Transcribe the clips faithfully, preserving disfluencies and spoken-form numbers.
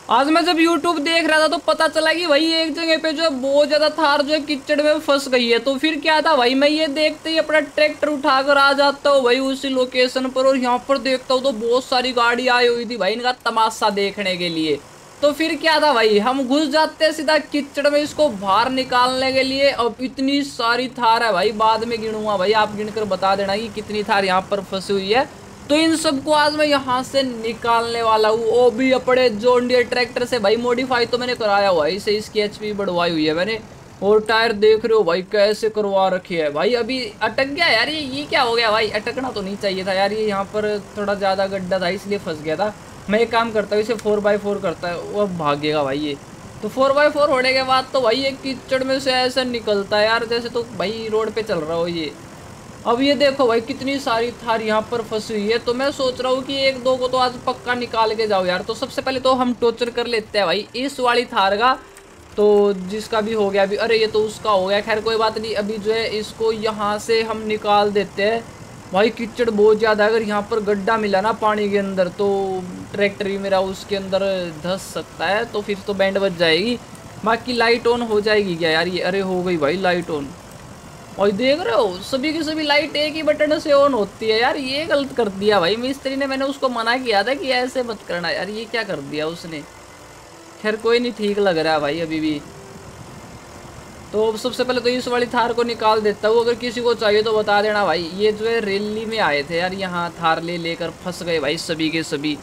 आज मैं जब यूट्यूब देख रहा था तो पता चला कि भाई एक जगह पे जो है बहुत ज्यादा थार जो है कीचड़ में फंस गई है। तो फिर क्या था भाई, मैं ये देखते ही अपना ट्रैक्टर उठाकर आ जाता हूँ भाई उसी लोकेशन पर, और यहाँ पर देखता हूँ तो बहुत सारी गाड़ी आई हुई थी भाई इनका तमाशा देखने के लिए। तो फिर क्या था भाई, हम घुस जाते हैं सीधा कीचड़ में इसको बाहर निकालने के लिए। अब इतनी सारी थार है भाई, बाद में गिनूंगा भाई, आप गिनकर बता देना कि कितनी थार यहाँ पर फंसी हुई है। तो इन सबको आज मैं यहाँ से निकालने वाला हूँ, वो भी अपने जॉन डियर ट्रैक्टर से भाई। मॉडिफाई तो मैंने कराया हुआ है इसे, इसकी एचपी बढ़वाई हुई है मैंने। और टायर देख रहे हो भाई कैसे करवा रखी है भाई। अभी अटक गया यार, ये ये क्या हो गया भाई, अटकना तो नहीं चाहिए था यार, ये यहाँ पर थोड़ा ज्यादा गड्ढा था इसलिए फंस गया था। मैं एक काम करता हूँ, इसे फोर बाई फोर करता है, वो अब भागेगा भाई ये। तो फोर बाई फोर होने के बाद तो भाई ये कीचड़ में से ऐसा निकलता है यार जैसे तो भाई रोड पे चल रहा हो ये। अब ये देखो भाई कितनी सारी थार यहाँ पर फंसी हुई है। तो मैं सोच रहा हूँ कि एक दो को तो आज पक्का निकाल के जाओ यार। तो सबसे पहले तो हम टोचर कर लेते हैं भाई इस वाली थार का। तो जिसका भी हो गया अभी, अरे ये तो उसका हो गया, खैर कोई बात नहीं। अभी जो है इसको यहाँ से हम निकाल देते हैं भाई। कीचड़ बहुत ज़्यादा है, अगर यहाँ पर गड्ढा मिला ना पानी के अंदर तो ट्रैक्टर ही मेरा उसके अंदर धंस सकता है, तो फिर तो बैंड बच जाएगी। बाकी लाइट ऑन हो जाएगी क्या यार ये, अरे हो गई भाई लाइट ऑन। और देख रहे हो सभी की सभी लाइट एक ही बटन से ऑन होती है यार, ये गलत कर दिया भाई मिस्त्री ने। मैंने उसको मना किया था कि ऐसे मत करना यार, ये क्या कर दिया उसने। खैर कोई नहीं, ठीक लग रहा है भाई अभी भी। तो सबसे पहले तो इस वाली थार को निकाल देता हूँ, अगर किसी को चाहिए तो बता देना भाई। ये जो है रैली में आए थे यार, यहाँ थार ले लेकर फंस गए भाई सभी के सभी।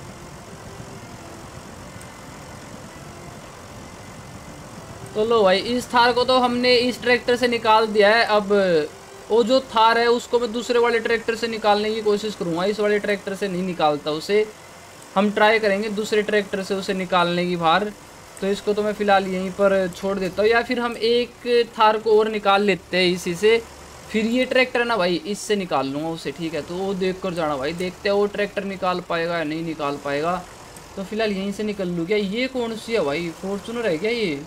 तो लो भाई इस थार को तो हमने इस ट्रैक्टर से निकाल दिया है। अब वो जो थार है उसको मैं दूसरे वाले ट्रैक्टर से निकालने की कोशिश करूँगा, इस वाले ट्रैक्टर से नहीं निकालता उसे। हम ट्राई करेंगे दूसरे ट्रैक्टर से उसे निकालने की बाहर। तो इसको तो मैं फ़िलहाल यहीं पर छोड़ देता हूँ, या फिर हम एक थार को और निकाल लेते हैं इसी से। फिर ये ट्रैक्टर है ना भाई, इससे निकाल लूँगा उसे, ठीक है। तो वो देख कर जाना भाई, देखते हैं वो ट्रैक्टर निकाल पाएगा या नहीं निकाल पाएगा। तो फिलहाल यहीं से निकल लूँ। क्या ये कौन सी है भाई, फॉर्चूनर है क्या ये,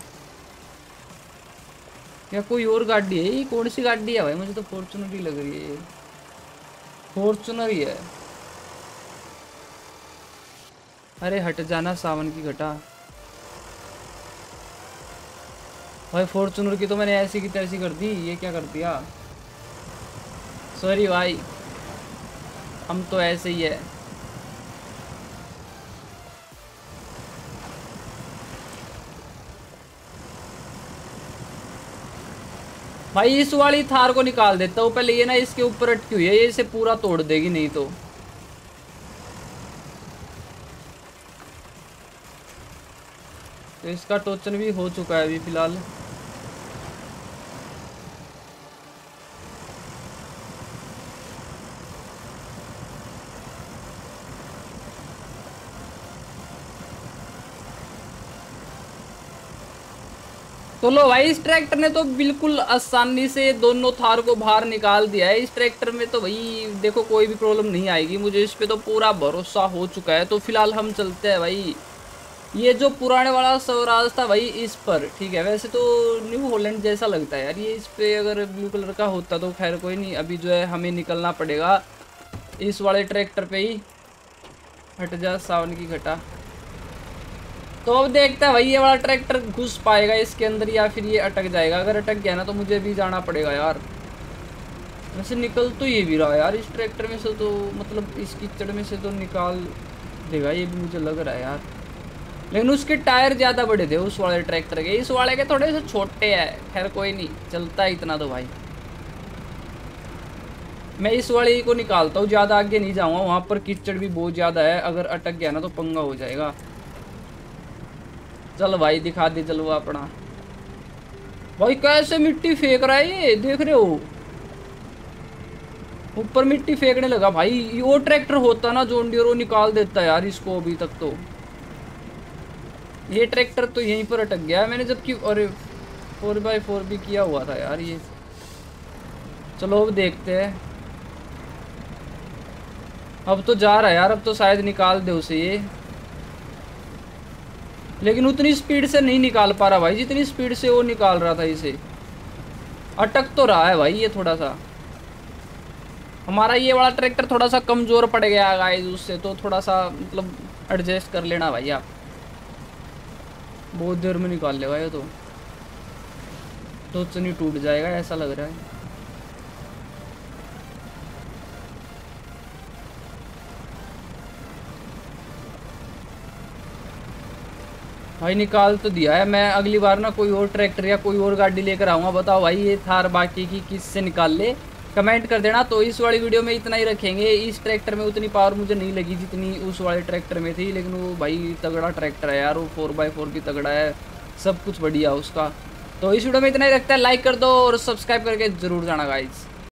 या कोई और गाड़ी है? ये कौन सी गाड़ी है भाई, मुझे तो फॉर्चूनर ही लग रही है, फॉर्चूनर ही है। अरे हट जाना सावन की घटा भाई, फॉर्चूनर की तो मैंने ऐसी की तैसी कर दी, ये क्या कर दिया। सॉरी भाई, हम तो ऐसे ही है। भाई इस वाली थार को निकाल देता हूँ पहले, ये ना इसके ऊपर अटकी हुई है, ये इसे पूरा तोड़ देगी नहीं तो। तो इसका टोचन भी हो चुका है अभी फिलहाल। तो लो भाई इस ट्रैक्टर ने तो बिल्कुल आसानी से दोनों थार को बाहर निकाल दिया है। इस ट्रैक्टर में तो भाई देखो कोई भी प्रॉब्लम नहीं आएगी, मुझे इस पे तो पूरा भरोसा हो चुका है। तो फिलहाल हम चलते हैं भाई, ये जो पुराने वाला स्वराज था भाई इस पर, ठीक है। वैसे तो न्यू हॉलैंड जैसा लगता है यार ये, इस पे अगर ब्लू कलर का होता तो खैर कोई नहीं। अभी जो है हमें निकलना पड़ेगा इस वाले ट्रैक्टर पे ही। हट जा सावन की घटा। तो अब देखते हैं भाई ये वाला ट्रैक्टर घुस पाएगा इसके अंदर या फिर ये अटक जाएगा। अगर अटक गया ना तो मुझे भी जाना पड़ेगा यार। वैसे निकल तो ये भी रहा यार इस ट्रैक्टर में से, तो मतलब इस कीचड़ में से तो निकाल देगा ये भी मुझे लग रहा है यार। लेकिन उसके टायर ज़्यादा बड़े थे उस वाले ट्रैक्टर के, इस वाले के थोड़े से छोटे हैं। खैर कोई नहीं, चलता है इतना तो भाई। मैं इस वाले को निकालता हूँ, ज़्यादा आगे नहीं जाऊँगा, वहाँ पर कीचड़ भी बहुत ज़्यादा है, अगर अटक गया ना तो पंगा हो जाएगा। चल भाई दिखा दे जलवा अपना। भाई कैसे मिट्टी फेंक रहा है ये, देख रहे हो ऊपर मिट्टी फेंकने लगा भाई। वो ट्रैक्टर होता ना जॉन डियर वो निकाल देता है यार इसको अभी तक। तो ये ट्रैक्टर तो यहीं पर अटक गया है मैंने, जबकि अरे फोर बाई फोर भी किया हुआ था यार ये। चलो अब देखते हैं, अब तो जा रहा है यार, अब तो शायद निकाल दे उसे ये। लेकिन उतनी स्पीड से नहीं निकाल पा रहा भाई जितनी स्पीड से वो निकाल रहा था इसे। अटक तो रहा है भाई ये थोड़ा सा। हमारा ये वाला ट्रैक्टर थोड़ा सा कमज़ोर पड़ गया गाइस उससे, तो थोड़ा सा मतलब एडजस्ट कर लेना भाई आप। बहुत देर में निकाल लेगा ये तो टोचनी टूट जाएगा ऐसा लग रहा है। भाई निकाल तो दिया है। मैं अगली बार ना कोई और ट्रैक्टर या कोई और गाड़ी लेकर आऊँगा। बताओ भाई ये थार बाकी की किससे निकाल ले, कमेंट कर देना। तो इस वाली वीडियो में इतना ही रखेंगे। इस ट्रैक्टर में उतनी पावर मुझे नहीं लगी जितनी उस वाले ट्रैक्टर में थी, लेकिन वो भाई तगड़ा ट्रैक्टर है यार, वो फोर बाई फोर की तगड़ा है, सब कुछ बढ़िया उसका। तो इस वीडियो में इतना ही रखता है, लाइक कर दो और सब्सक्राइब करके जरूर जाना गाइस।